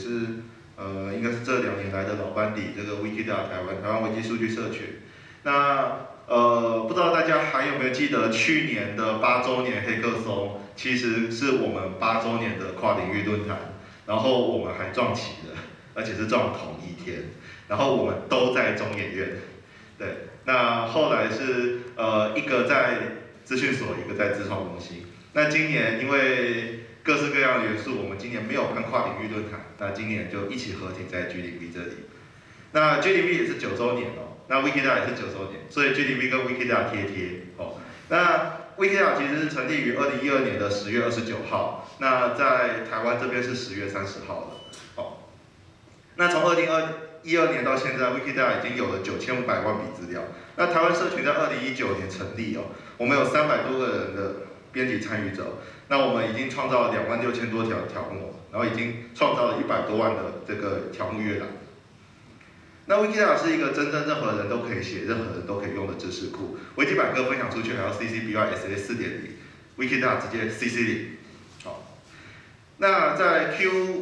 是应该是这2年来的老班底，这个 Wikidata 台湾危机数据社群。那不知道大家还有没有记得去年的8周年黑客松，其实是我们8周年的跨领域论坛，然后我们还撞齐了，而且是撞同一天，然后我们都在中研院，对，那后来是一个在资讯所，一个在资创中心。那今年因为各式各样的元素，我们今年没有办跨领域论坛，那今年就一起合体在 G0V 这里。那 G0V 也是9周年哦，那 Wikidata 也是9周年，所以 G0V 跟 Wikidata 贴贴哦。那 Wikidata 其实是成立于2012年的10月29号，那在台湾这边是10月30号了。哦，那从2012年到现在 ，Wikidata 已经有了9500万笔资料。那台湾社群在2019年成立哦，我们有300多个人的编辑参与者。那我们已经创造了26000多条条目，然后已经创造了100多万的这个条目阅览。那 Wikidata 是一个真正任何人都可以写、任何人都可以用的知识库。维基百科分享出去还要 CC BY SA 4.0，Wikidata 直接 CC 0。好，那在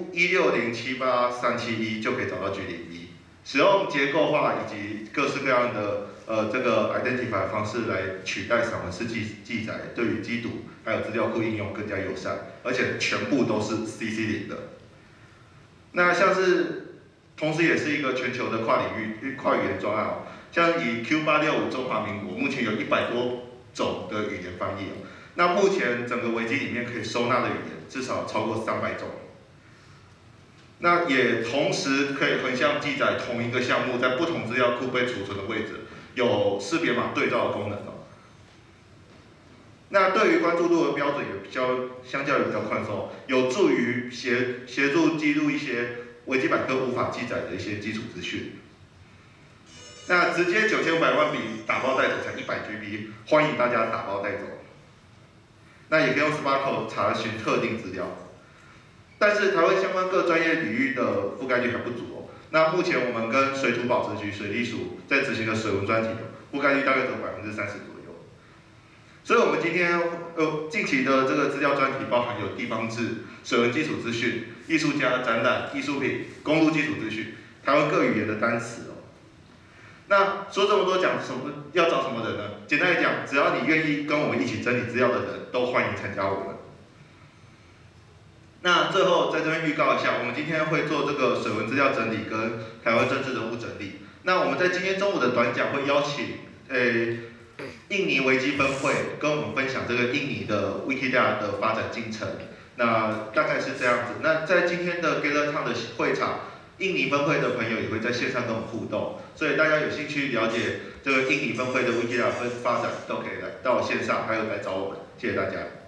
Q1607837就可以找到 G0V， 使用结构化以及各式各样的这个 identify 方式来取代散文式记载，对于机读还有资料库应用更加友善，而且全部都是 CC 0的。那像是同时也是一个全球的跨领域、跨语言专案哦，像以 Q865中华民国，目前有100多种的语言翻译哦。那目前整个维基里面可以收纳的语言至少超过300种。那也同时可以横向记载同一个项目在不同资料库被储存的位置，有识别码对照的功能哦。那对于关注度的标准也相较于比较宽松，有助于协助记录一些维基百科无法记载的一些基础资讯。那直接9500万笔打包带走才100GB， 欢迎大家打包带走。那也可以用 Sparkle 查询特定资料，但是台湾相关各专业领域的覆盖率还不足哦。那目前我们跟水土保持局、水利署在执行的水文专题，覆盖率大概只有30%左右。所以我们今天近期的这个资料专题包含有地方志、水文基础资讯、艺术家展览、艺术品、公路基础资讯、台湾各语言的单词哦。那说这么多，讲什么要找什么人呢？简单来讲，只要你愿意跟我们一起整理资料的人，都欢迎参加我们。那最后在这边预告一下，我们今天会做这个水文资料整理跟台湾政治人物整理。那我们在今天中午的短讲会邀请印尼维基分会跟我们分享这个印尼的 Wikidata 的发展进程。那大概是这样子。那在今天的 Gather Town 的会场，印尼分会的朋友也会在线上跟我们互动，所以大家有兴趣了解这个印尼分会的 Wikidata 发展，都可以来到线上，还有来找我们。谢谢大家。